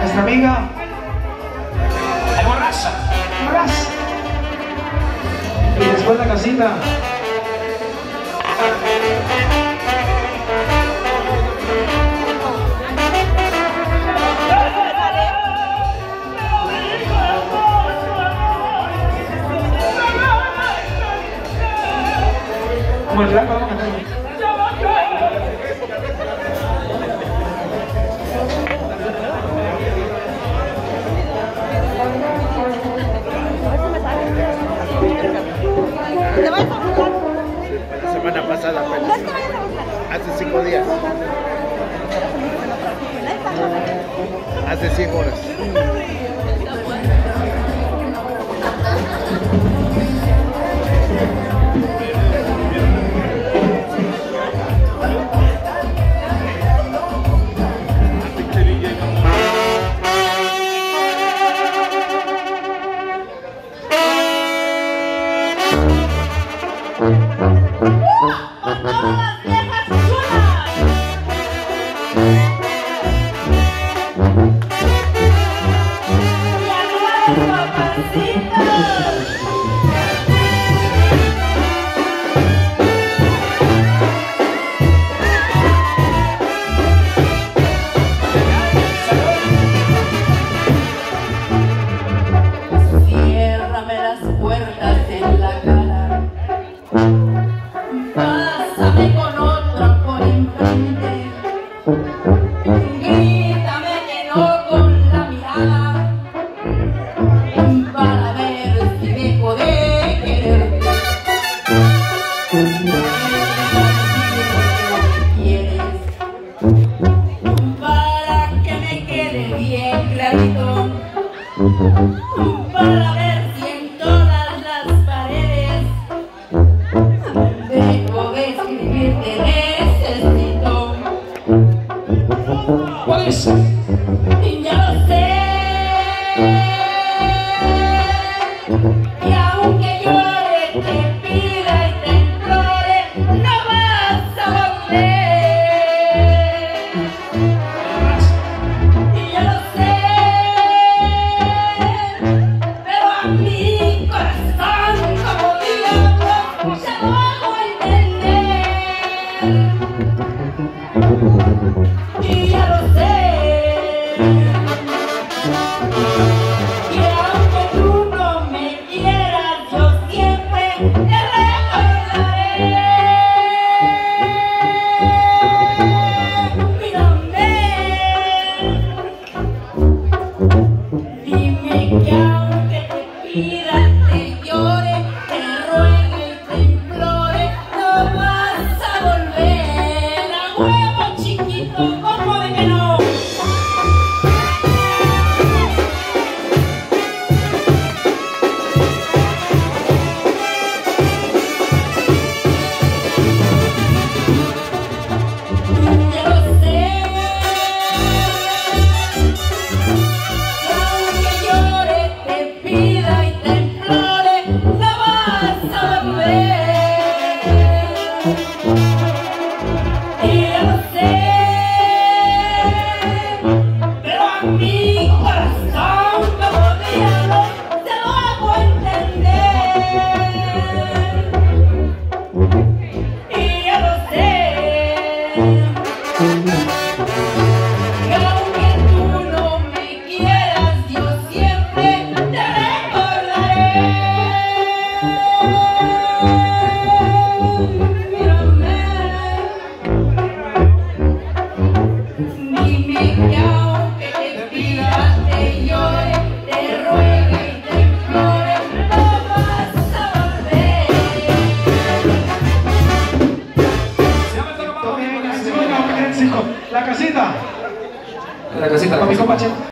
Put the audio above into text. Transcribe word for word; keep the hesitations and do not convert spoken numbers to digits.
Nuestra amiga Alborraza. Alborraza. Y después la casita. Como el flaco, vamos a cantar. La semana pasada, pero hace cinco días. Hace cien horas. Ciérrame las puertas en la cara, pásame con otra por enfrente, grítame que no con la mirada, para ver si dejo de quererte. ¿Quieres? Para que me quede bien clarito, para ver si en todas las paredes dejo de escribir te necesito. Pues, y ya lo sé, y aunque llore, te pida y te implore, no vas a volver. Y ya lo sé, mi corazón como diablo ya lo hago entender. Y ya lo sé, y aunque tú no me quieras, yo siempre te recordaré. Mírame, dime que aunque te pida, te llore, te ruegue y te implore, no vas a volver. A huevo chiquito, ¿cómo de que no? Ya lo sé, y aunque llore, te pida y te implore, no vas a volver. Y ya lo sé, pero a mi corazón como diablo se lo hago entender. Y ya lo sé, y aunque tú no me quieras, yo siempre te recordaré. Mírame, dime que aunque te pida, te llore, te ruegue y te implore, no vas a volver. La casita. La casita. Con mi compa Checo.